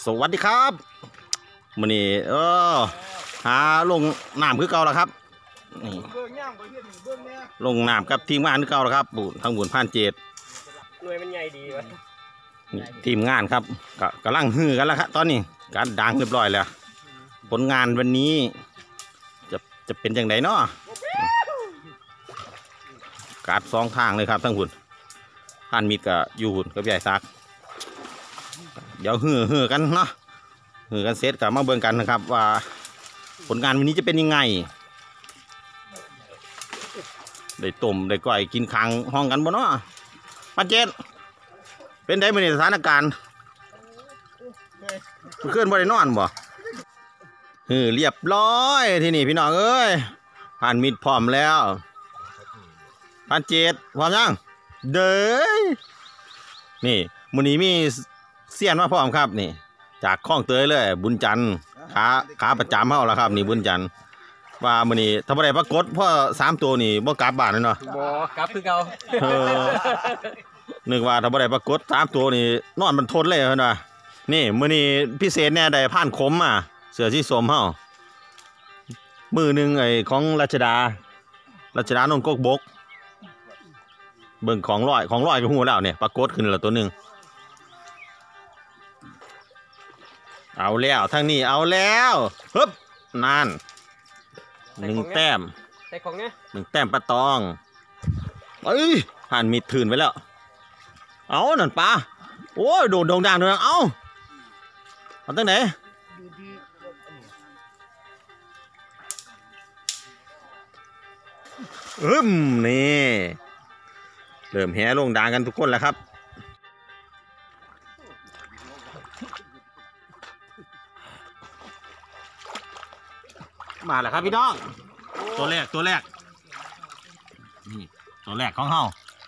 สวัสดีครับมื้อนี้หาลงน้ำคือเก่าแล้วครับนี่ลงน้ำกับทีมงานคือเก่าแล้วครับทางบุญผ่านเจดหน่วยมันใหญ่ดีวะทีมงานครับกำลังฮือกันแล้วครับตอนนี้การดังเรียบร้อยแล้วผลงานวันนี้จะเป็นอย่างไรเนาะการสองทางเลยครับทั้งหุ่นผ่านมิดกับยูหุ่นกับใหญ่ซักเดี๋ยวฮือกันเนาะฮือกันเซตกับมาเบิ่งกันนะครับว่าผลงานวันนี้จะเป็นยังไงได้ต้มได้ก้อยกินค้างห้องกันบ่เนาะมาเจ็ดเป็นได้ในสถานการณ์เคลื่อนบ่ได้นอนบ่เรียบร้อยที่นี่พี่น้องเอ้ยผ่านมิดพร้อมแล้วผ่านเจ็ดพร้อมยังเด้อนี่มื้อนี้มีเสี้ยนมาพร้อมครับนี่จากคลองเตยเลยบุญจันทร์ขาประจำเฮาแล้วครับนี่บุญจันทร์ว่ามื้อนี้ถ้าบ่ได้ปรากฏพ่อ3ตัวนี่บ่กลับบ้านเลยเนาะบ่กลับคือเก่านึกว่าถ้าบ่ได้ปรากฏ3ตัวนี่นอนมันทนเลยเพิ่นว่านี่มื้อนี้พิเศษแน่ได้ผ่านขมมาเสื้อสีส้มเฮามือนึงไอ้ของรัชดานนท์กกบกเบิ่งของร้อยก็ฮู้แล้วเนี่ยปรากฏขึ้นแล้วตัวนึงเอาแล้วทางนี้เอาแล้วฮึบนั่น1 แต้มใส่ของเนี่ย 1 แต้มปลาตองเอ้ยผ่านมิดถืนไปแล้วเอานั่นปลาโอ้ยโดดดังเอาตั้งไหนนี่เริ่มแห่ลงดังกันทุกคนแล้วครับมาแล้วครับพี่น้องตัวแรกนี่ตัวแรกของเฮา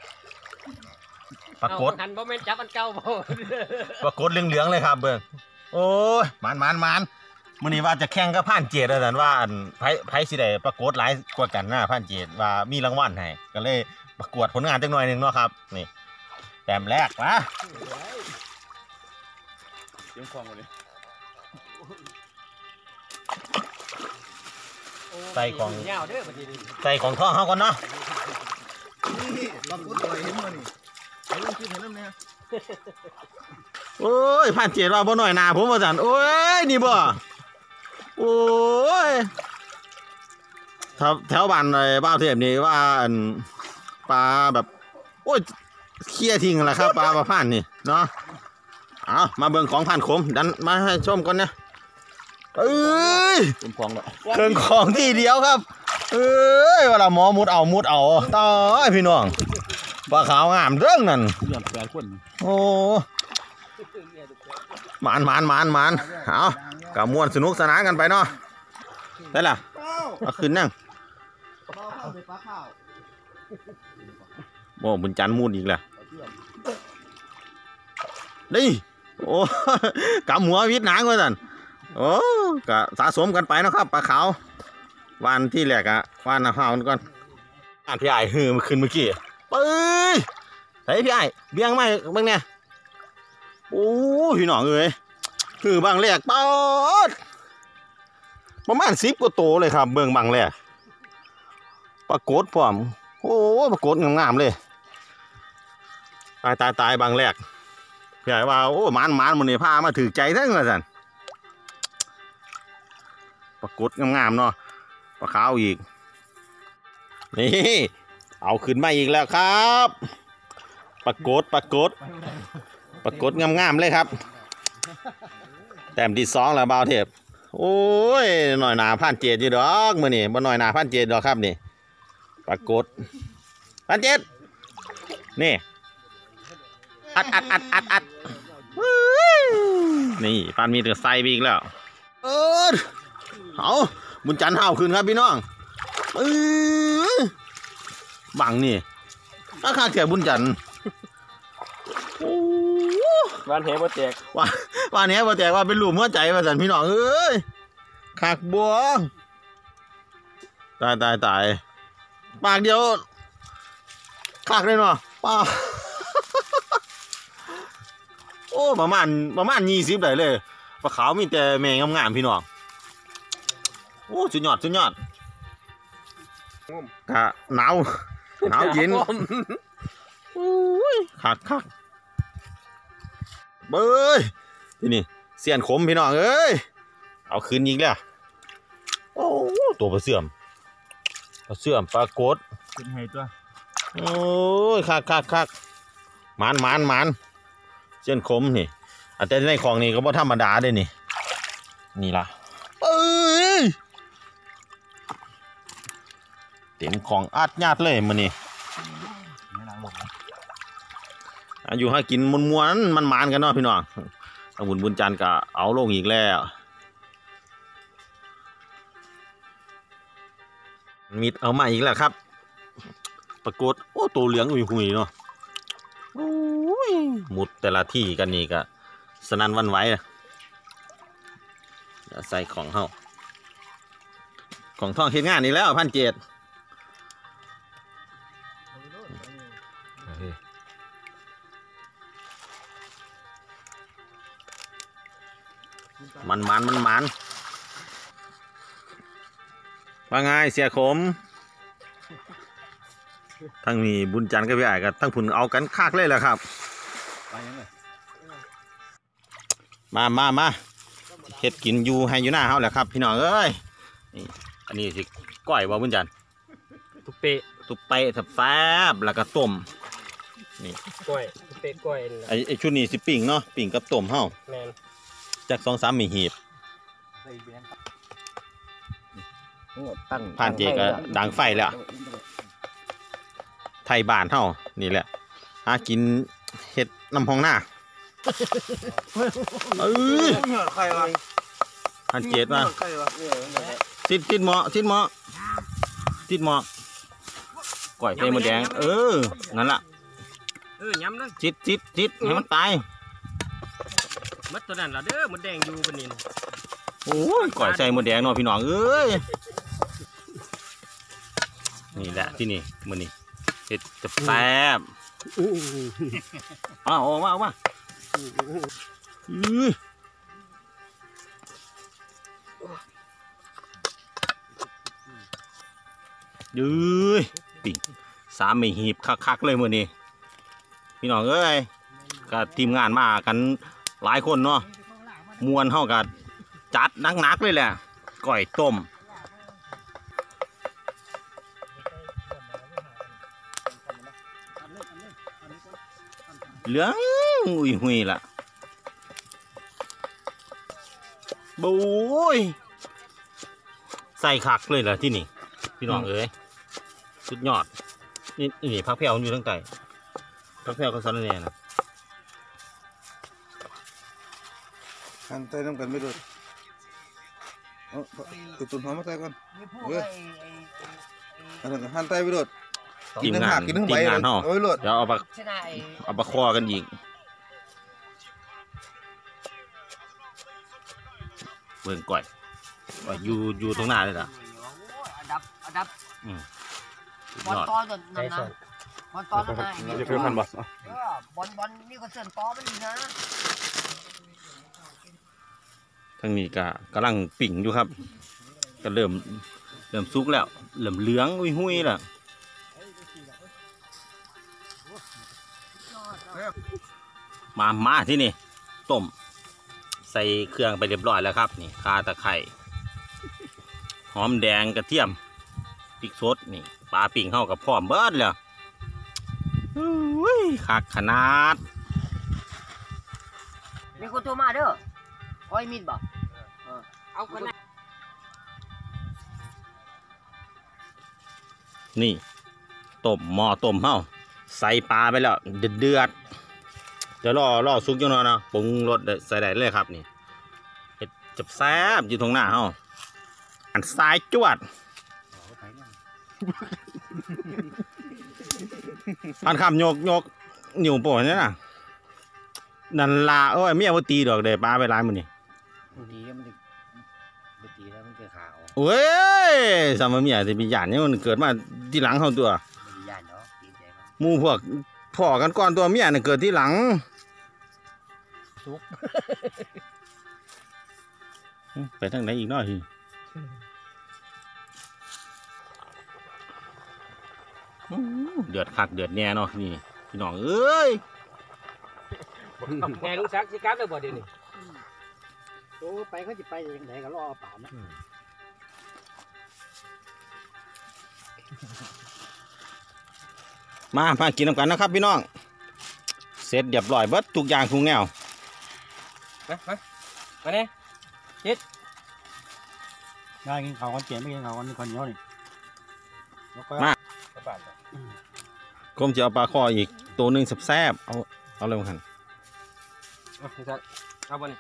ปรากฏหันบ่แม่นจับอันเก่าบ่ปรากฏเหลืองเลยครับเบิ่งโอ้ยมันมื้อนี้ว่าจะแข่งกับผ่านเจดแล้วนั่นว่าอันไผสิได้ปรากฏหลายกว่ากันนะผ่านเจดว่ามีรางวัลให้ก็เลยประกวดผลงานจักหน่อยนึงเนาะครับนี่แต้มแรกมาเตรียมของเลยใส่ของท่อเขาก่อนเนาะโอ้ยผ่านเจ็ดว่าบ่หน่อยนาผมว่าสั่นโอ้ยนี่บ่โอ้ยแถวบ้านเลยบ้านเทียบนี่ว่าปลาแบบโอ้ยเคลียทิ้งแหละครับปลาผ่านนี่เนาะเอามาเบิ่งของผ่านขมดันมาให้ชมก่อนนะเอ้ยเครื่องของที่เดียวครับเอ้ยเวลาหมอมุดเอาต่อพี่น้องปลาขาวงามเรื่องนั่นโอ้หมานเอากับมวนสนุกสนานกันไปเนาะได้ล่ะเอาขึ้นนั่งโอ้บุญจันทร์มูดอีกแหละนี่โอ้กับหัววิทย์หนังเลยสันโอ้ก็สะสมกันไปนะครับปลาขาววันที่แรกอะวันน้ำห้าวก่อนพี่ไอ้มันขึ้นเมื่อกี้เฮ้ยไอ้พี่ไอ้เบี้ยงไหมบ้างเนี่ยโอ้พี่น้องเอ้ยบางแรกป๊อดประมาณ10 กว่าโตเลยครับเบิ่งบางแรกปรากฏพร้อมโอ้ปรากฏงามๆเลยตายบางแรกพี่ไอ้ว่าโอ้มันมันนี่พามาถือใจทั้งเลยสันปรากฏงามๆเนาะปลาขาวอีกนี่เอาขึ้นมาอีกแล้วครับปรากฏงามๆเลยครับแต้มที่2แล้วบ่าวเทพโอ้ยหน่อยหนาผ่านเจ็ดอยู่ดอกมื้อนี้บ่หน่อยหนาผ่านเจ็ดดอกครับนี่ปรากฏผ่านเจ็ดนี่อัดนี่ปานมีแต่ใส่ไปอีกแล้วเอาบุญจันทร์ห้าวขึ้นครับพี่น้องบังนี่ราคาแก่บุญจันทร์วานแหบ่แตกวานแหบ่แตกว่าเป็นหลุมหัวใจว่าสันพี่น้องเอ้ยขากบัวตายปากเดียวขากเลยเนาะปาก โอ้ประมาณ20ได้เลยปลาขาวมีแต่แม่งามๆพี่น้องโอ้สุดยอดกะหนาวเย็นอุ้ยคักเบ้ยที่นี่เสียนขมพี่น้องเอ้ยเอาคืนยิงแล้วโอ้ตัวปลาเสื่อมปลากดเป็นไงตัวโอ้ยคักหมานเสียนขมนี่แต่ในของนี่ก็บ่ธรรมดาเด้นี่ล่ะเอ้ยเต็มของอัดญาติเลยมื้อนี้อยู่ให้กินมวนๆมันหมานกันเนาะพี่น้องทางบุญจันทร์ก็เอาลงอีกแล้วมิดเอามาอีกแล้วครับปรากฏโอ้ตัวเหลืองหุยเนาะโอ้ยหมุดแต่ละที่กันนี่ก็สนั่นวันไหวนะใส่ของเฮาของท่องเฮ็ดงานนี่แล้ว1,700มันว่าไงเสียขมทั้งนี้บุญจันทร์กับพี่อ้ายก็ทั้งผุนเอากันคักเลยแหละครับมาเฮ็ดกินอยู่ให้อยู่หน้าเฮาแหละครับพี่น้องเอ้ยนี่อันนี้สิก้อยบ่บุญจันทร์ทุกเปะตุบไปแซ่บแล้วก็ต้มนี่ก้อยทุกเปะก้อยนี่แหละไอ้ชุดนี้สิปิ่งเนาะปิ่งกับต้มเฮาแมนจาก2-3มีหีบผ่านเจก็ดังไฟแล้วไทยบ้านเฮานี่แหละหากินเฮ็ดน้ำพองหน้าใครวะผ่านเจมาติดหมอก่อยไฟมดแดงนั่นล่ะย้ำเลยจิตให้มันตายมัดตัวนั้นละเด้อมันแดงอยู่ปนินโอ้ยก่อยใส่มดแดงเนาะพี่น้องเอ้ยนี่แหละที่นี่มื้อนี้เฮ็ดจะแซ่บเอามายื้อปิ่ง3ไม่หีบคักเลยมื้อนี้พี่น้องเอ้ยก็ทีมงานมากันหลายคนเนาะมวนเฮาก็จัดหนักๆเลยแหละก้อยต้มเหลืองหุยล่ะบุ้ยใส่คักเลยล่ะที่นี่พี่น้องเอ้ยสุดยอดนี่พักแผ่วอยู่ทั้งใต้พักแผ่วก็ซ้อนแน่นะหันใจน้ำกันไม่โดดตุ่นหอมมาใส่ก่อนหันใจไม่โดดทีมงานเฮาเดี๋ยวเอาปลาคอกันอีกเบิ่งก่อยอยู่ตรงหน้าเลยล่ะดับบอลต่อจนนั่นนะบอลต่อนั่นนะจะเป็นพันบาทบอลนี่ก็เส้นต่อมันดีนะทั้งนี้ก็กำลังปิ่งอยู่ครับก็เริ่มสุกแล้วเริ่มเหลืองหุยแล้วมาที่นี่ต้มใส่เครื่องไปเรียบร้อยแล้วครับนี่ข่าตะไคร้หอมแดงกระเทียมพริกสดนี่ปลาปิ่งเข้ากับพร้อมเบิดแล้วคักขนาดมีคนโทรมาเด้อคอยมีดบ่เอาคนนั้นนี่ต้มหม้อต้มเฮาใส่ปลาไปแล้วเดือดเดี๋ยวรอสุกจังหน่อยนะปรุงรสใส่ได้เลยครับนี่เห็ดจับแซ่บอยู่ตรงหน้าเฮาอันซ้ายจวดพันคำโยกอยู่โป่เนี่ยนะนันลาโอ้ยเมียบ่ตีดอกเด้ปลาไปร้านมันนี่ตีมันตีแล้วมันเกิดขาวโอ้ยสามเมียที่มีหยาดเนี่ยมันเกิดมาที่หลังเขาตัวหมู่พวกพ่อกันก่อนตัวเมียเนี่ยเกิดที่หลังไปทางไหนอีกเนาะทีเดือดคักเดือดแน่เนาะนี่พี่น้องเอ้ยแง่ลุงซักสิกลับแล้วบ่เดี๋ยวนี้โอ้ไปเขาจะไปยังไงก็รอป่านนะมากินน้ำกันนะครับพี่น้องเสร็จเรียบร้อยเบิดทุกอย่างทุกแนวมาเนี่ยได้กินข้าวกันเจียไม่กินข้าวกันคนเดียวนี่แล้วก็กรมจะเอาปลาคออีกตัวหนึ่งแซ่บๆเอาเลยมั้งคันลุงซักเอาบ่นี่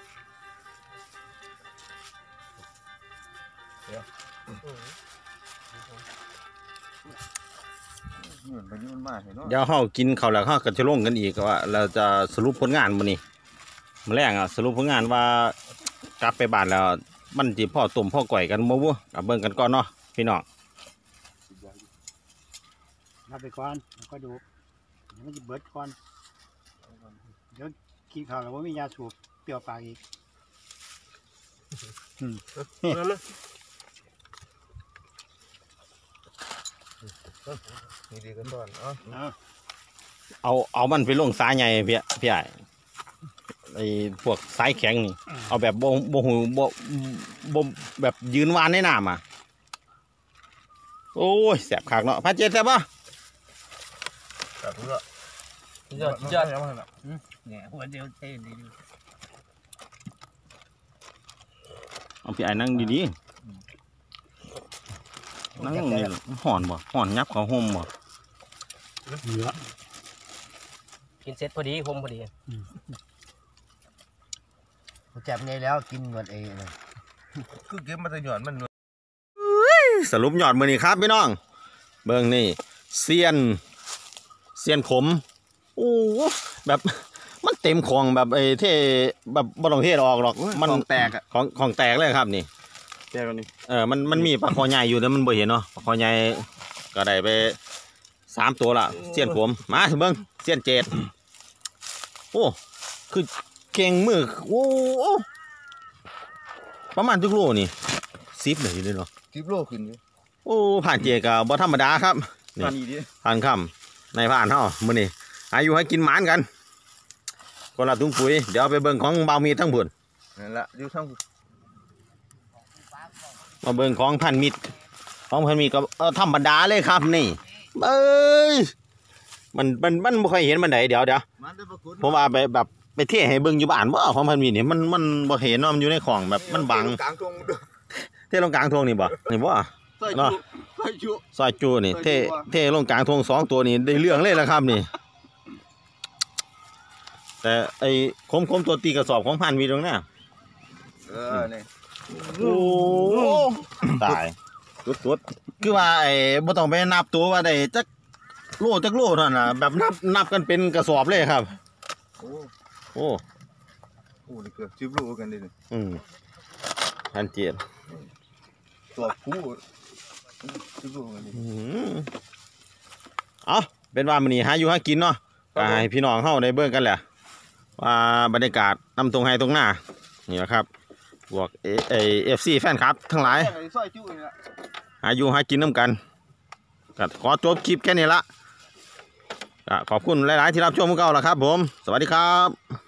เหมือนมันมากเห็นเนาะเดี๋ยวเรากินข้าวแล้วเราก็จะลงกันอีกว่าเราจะสรุปผลงานมื้อนี้มื้อแรกสรุปผลงานว่ากลับไปบ้านแล้วมันสิพ่อต้มพ่อก่อยกันบ่บ่กับเบิ่งกันก่อนเนาะพี่น้องนับไปก่อนแล้วก็ดูเดี๋ยวมันจะเบิดก่อนเดี๋ยวกินข้าวแล้วว่ามียาสูบเปรี้ยวปากอีกนี่ดีกันตอนเอามันไปลงสายใหญ่พี่ใหญ่ไอ้พวกสายแข็งนี่เอาแบบบ่หูบ่แบบยืนวานในน้ำโอ้ยแสบคักเนาะพาเจ็ดแซ่บป่ะตัดเพื่อยอดยอดเนี่ยหัวเดียวเต้นดีเอาพี่ไอ้นั่งดีๆนั่งนี่ห่อนบ่ห่อนยับเขาห่มบ่เหนือกินเสร็จพอดีผมพอดีจับไงแล้วกินหมดเองคือเก็บมาแต่หย่อนมันสรุปยอดมือนี่ครับพี่น้องเบิ่งนี่เซียนขมโอ้แบบมันเต็มของแบบไอ้เท่แบบบ่ต้องเทออกหรอกมันแตกของแตกเลยครับนี่แก้วนี่มันมีปลาคอใหญ่อยู่แต่มันบ่เห็นเนาะปลาคอใหญ่ก็ได้ไป3 ตัวละเซียนขมมาเบิ่งเซียนเจ็ดโอ้คือเก่งมือโอ้ประมาณทุกโลนี่10เลยเนาะ 10 โลขึ้นอยู่โอ้ผ่านเจก็บ่ธรรมดาครับตอนนี้ดิผ่านค่ำในผ่านเฮามื้อนี้อายุให้กินหมานกันคนละถุงปุ๋ยเดี๋ยวไปเบิ่งของเบามีทั้งพุ่นนั่นละอยู่ทั้งมาเบิ่งของพันมิตรของพันมิตรก็ธรรมดาเลยครับนี่เอ้ยมันบ่ค่อยเห็นมันไดเดี๋ยวผมว่าไปแบบไปเทให้เบิ่งอยู่บ้านบ่ของพันมิตรนี่มันบ่เห็นเนาะมันอยู่ในของแบบมันบังกลางทงเทลงกลางทงนี่บ่นี่บ่เนาะใส่จุซอยจูนี่เทลงกลางทง2 ตัวนี่ได้เรื่องเลยละครับนี่แต่ไอ้คมตัวตีกระสอบของพันมีตรงเนี้ยนี่โอ้ตายสุดคือว่าไอ้บ่ต้องไปนับตัวว่าได้จักโลเท่านั้นน่ะแบบนับกันเป็นกระสอบเลยครับโอ้โอ้นี่เกือบ10 โลกันดิพันเจ็ดตัวผู้10 โลกันดิเอาเป็นว่ามื้อนี้หาอยู่หากินเนาะก็ให้พี่น้องเฮาได้เบิ่งกันแหละว่าบรรยากาศนำตรงไห้ตรงหน้านี่แหละครับพวกFC แฟนคลับทั้งหลายซอยจุนี่ละหาอยู่หากินน้ำกันก็ขอจบคลิปแค่นี้ละก็ขอบคุณหลายๆที่รับชมพวกเราละครับผมสวัสดีครับ